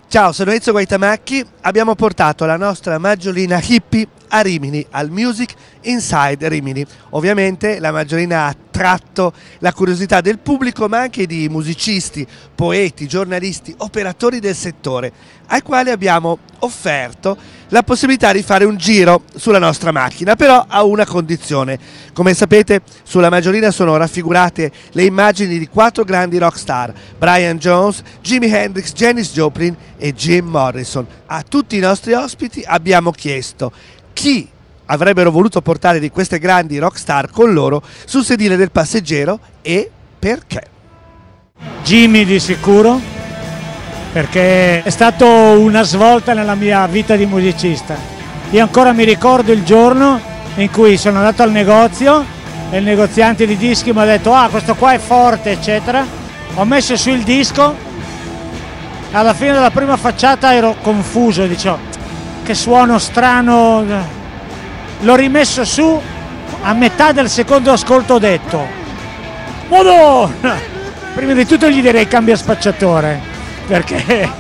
Ciao, sono Ezio Guaitamacchi, abbiamo portato la nostra maggiolina hippie a Rimini, al Music Inside Rimini. Ovviamente la maggiolina ha attratto la curiosità del pubblico, ma anche di musicisti, poeti, giornalisti, operatori del settore, ai quali abbiamo offerto la possibilità di fare un giro sulla nostra macchina, però a una condizione. Come sapete, sulla maggiolina sono raffigurate le immagini di 4 grandi rockstar: Brian Jones, Jimi Hendrix, Janis Joplin e Jim Morrison. A tutti i nostri ospiti abbiamo chiesto chi avrebbero voluto portare di queste grandi rockstar con loro sul sedile del passeggero e perché. Jimmy di sicuro, perché è stato una svolta nella mia vita di musicista. Io ancora mi ricordo il giorno in cui sono andato al negozio e il negoziante di dischi mi ha detto: ah, questo qua è forte, eccetera. Ho messo su il disco, alla fine della prima facciata ero confuso, dicevo che suono strano. L'ho rimesso su, a metà del secondo ascolto ho detto: Madonna! Prima di tutto gli direi cambia spacciatore, perché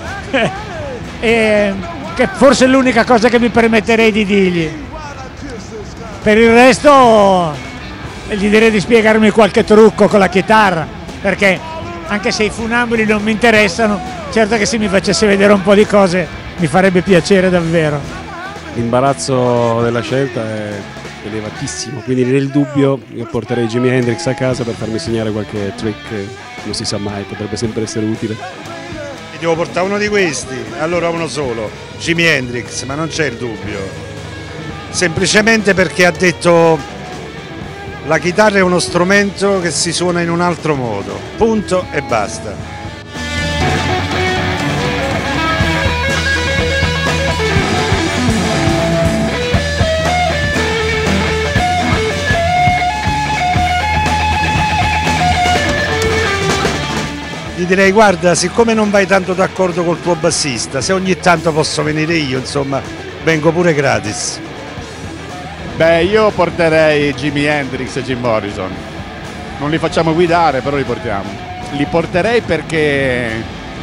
che forse è l'unica cosa che mi permetterei di dirgli. Per il resto gli direi di spiegarmi qualche trucco con la chitarra, perché anche se i funamboli non mi interessano, certo che se mi facesse vedere un po' di cose mi farebbe piacere davvero. L'imbarazzo della scelta è elevatissimo, quindi nel dubbio io porterei Jimi Hendrix a casa per farmi segnare qualche trick, non si sa mai, potrebbe sempre essere utile. E devo portare uno di questi, allora uno solo, Jimi Hendrix, ma non c'è il dubbio, semplicemente perché ha detto: la chitarra è uno strumento che si suona in un altro modo, punto e basta. Gli direi: guarda, siccome non vai tanto d'accordo col tuo bassista, se ogni tanto posso venire io, insomma, vengo pure gratis. Beh, io porterei Jimi Hendrix e Jim Morrison. Non li facciamo guidare, però li portiamo. Li porterei perché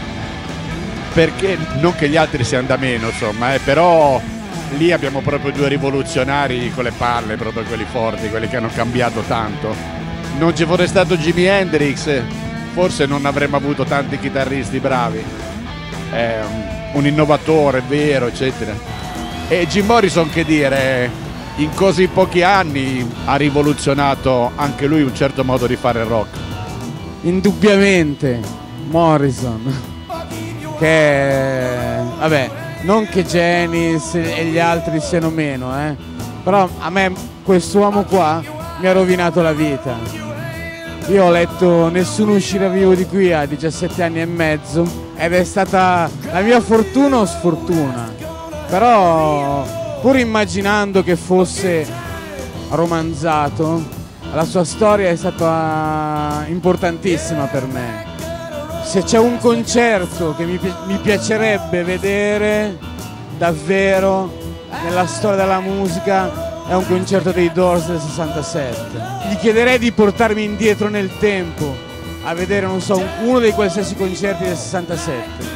non che gli altri siano da meno, insomma, però lì abbiamo proprio due rivoluzionari con le palle, proprio quelli forti, quelli che hanno cambiato tanto. Non ci fosse stato Jimi Hendrix, forse non avremmo avuto tanti chitarristi bravi, è un innovatore vero, eccetera. E Jim Morrison, che dire, in così pochi anni ha rivoluzionato anche lui un certo modo di fare rock. Indubbiamente Morrison, che vabbè, non che Janis e gli altri siano meno, però a me quest'uomo qua mi ha rovinato la vita. Io ho letto Nessuno uscirà vivo di qui a 17 anni e mezzo ed è stata la mia fortuna o sfortuna, però pur immaginando che fosse romanzato, la sua storia è stata importantissima per me. Se c'è un concerto che mi piacerebbe vedere davvero nella storia della musica, è un concerto dei Doors del 67. Gli chiederei di portarmi indietro nel tempo a vedere, non so, uno dei qualsiasi concerti del 67.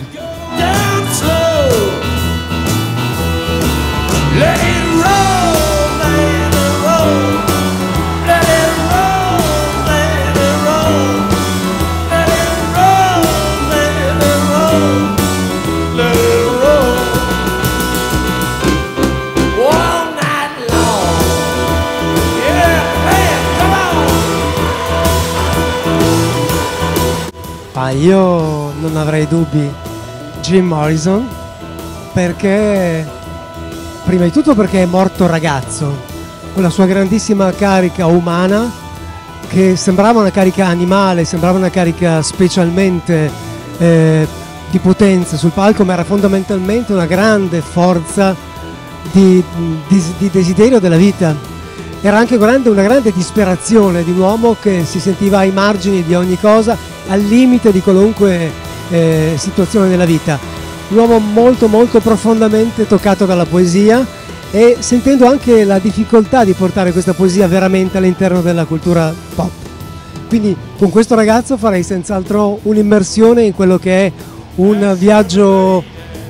Io non avrei dubbi, Jim Morrison, perché prima di tutto perché è morto ragazzo, con la sua grandissima carica umana, che sembrava una carica animale, sembrava una carica specialmente di potenza sul palco, ma era fondamentalmente una grande forza di desiderio della vita. Era anche una grande disperazione di un uomo che si sentiva ai margini di ogni cosa, al limite di qualunque situazione della vita. Un uomo molto molto profondamente toccato dalla poesia e sentendo anche la difficoltà di portare questa poesia veramente all'interno della cultura pop. Quindi con questo ragazzo farei senz'altro un'immersione in quello che è un viaggio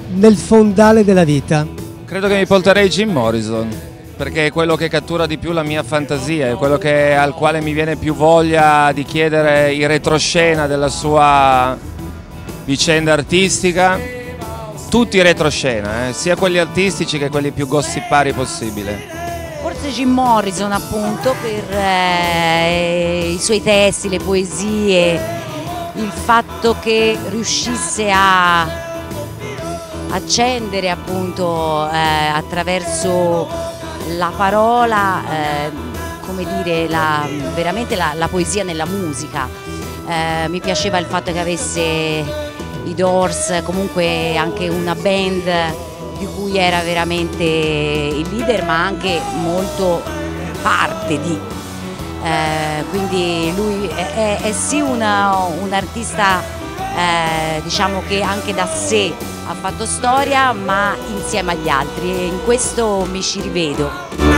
nel fondale della vita? Credo che mi porterei Jim Morrison, perché è quello che cattura di più la mia fantasia, è quello al quale mi viene più voglia di chiedere il retroscena della sua vicenda artistica, tutti i retroscena, sia quelli artistici che quelli più gossipari possibile. Forse Jim Morrison, appunto, per i suoi testi, le poesie, il fatto che riuscisse a accendere appunto attraverso la parola, come dire, veramente la poesia nella musica. Mi piaceva il fatto che avesse i Doors, comunque anche una band di cui era veramente il leader, ma anche molto parte di. Quindi lui è sì un artista, diciamo, che anche da sé ha fatto storia, ma insieme agli altri, e in questo mi ci rivedo.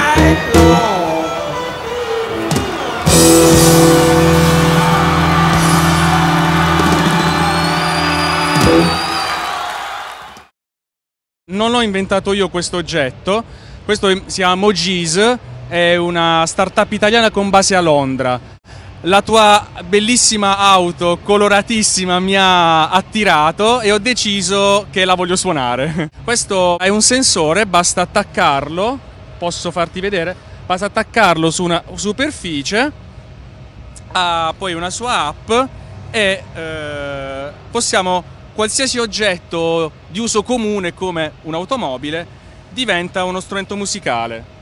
Non ho inventato io questo oggetto, questo si chiama Mojeez, è una startup italiana con base a Londra. La tua bellissima auto coloratissima mi ha attirato e ho deciso che la voglio suonare. Questo è un sensore, basta attaccarlo, posso farti vedere, basta attaccarlo su una superficie, ha poi una sua app e possiamo, qualsiasi oggetto di uso comune come un'automobile diventa uno strumento musicale.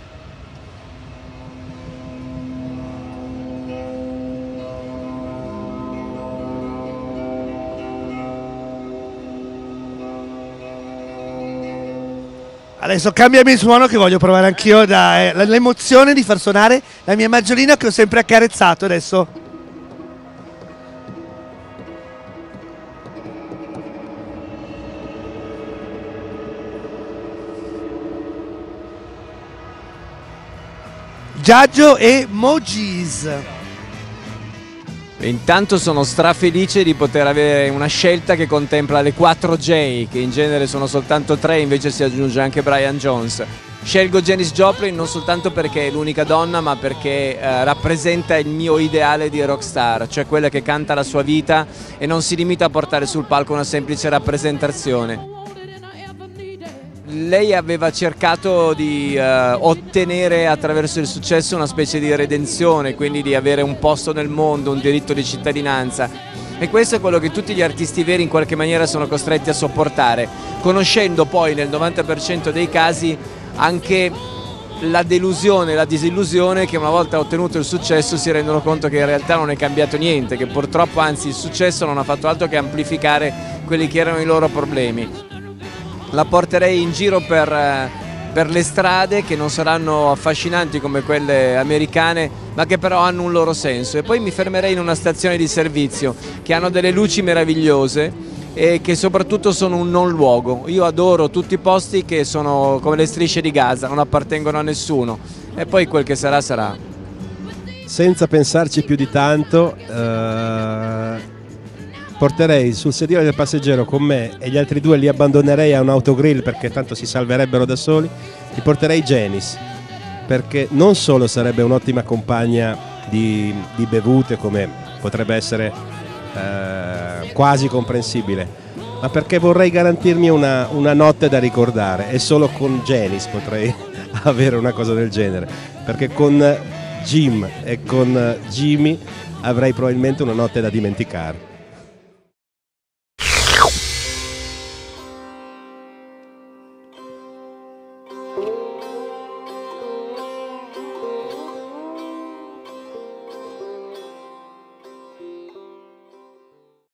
Adesso cambiami il suono che voglio provare anch'io, l'emozione di far suonare la mia maggiolina che ho sempre accarezzato adesso. Giaggio e Mojeez. Intanto sono strafelice di poter avere una scelta che contempla le 4J, che in genere sono soltanto 3, invece si aggiunge anche Brian Jones. Scelgo Janis Joplin non soltanto perché è l'unica donna, ma perché rappresenta il mio ideale di rockstar, cioè quella che canta la sua vita e non si limita a portare sul palco una semplice rappresentazione. Lei aveva cercato di ottenere attraverso il successo una specie di redenzione, quindi di avere un posto nel mondo, un diritto di cittadinanza, e questo è quello che tutti gli artisti veri in qualche maniera sono costretti a sopportare, conoscendo poi nel 90% dei casi anche la delusione, la disillusione che una volta ottenuto il successo si rendono conto che in realtà non è cambiato niente, che purtroppo anzi il successo non ha fatto altro che amplificare quelli che erano i loro problemi. La porterei in giro per le strade, che non saranno affascinanti come quelle americane, ma che però hanno un loro senso, e poi mi fermerei in una stazione di servizio che hanno delle luci meravigliose e che soprattutto sono un non luogo. Io adoro tutti i posti che sono come le strisce di Gaza, non appartengono a nessuno, e poi quel che sarà sarà. Senza pensarci più di tanto, porterei sul sedile del passeggero con me, e gli altri due li abbandonerei a un autogrill perché tanto si salverebbero da soli. Li porterei Janis, perché non solo sarebbe un'ottima compagna di bevute, come potrebbe essere quasi comprensibile, ma perché vorrei garantirmi una notte da ricordare, e solo con Janis potrei avere una cosa del genere, perché con Jim e con Jimmy avrei probabilmente una notte da dimenticare.